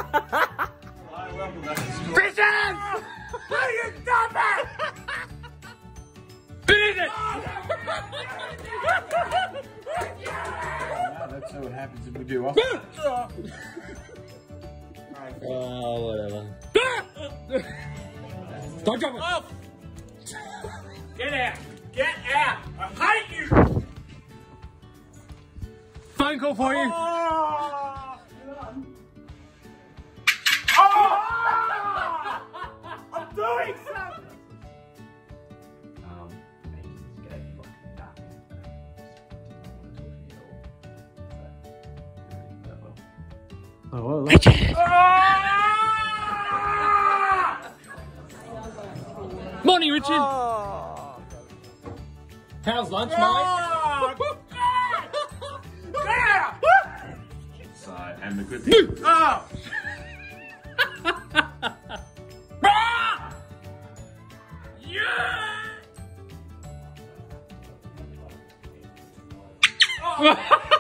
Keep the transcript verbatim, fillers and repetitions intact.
welcome back to school. Christian! How do you stop it? Finish it! Yeah, that's how it happens if we do off. Oh, whatever. Don't jump it! Off! Get out! Get out! I hate you! Phone call for you. Oh! Oh! I'm doing something! Um, he's gonna be fucking dark. Oh, well, Morning, Richard. Oh! How's lunch, Oh! Yeah! So, and the good thing. Oh! Yeah! Oh!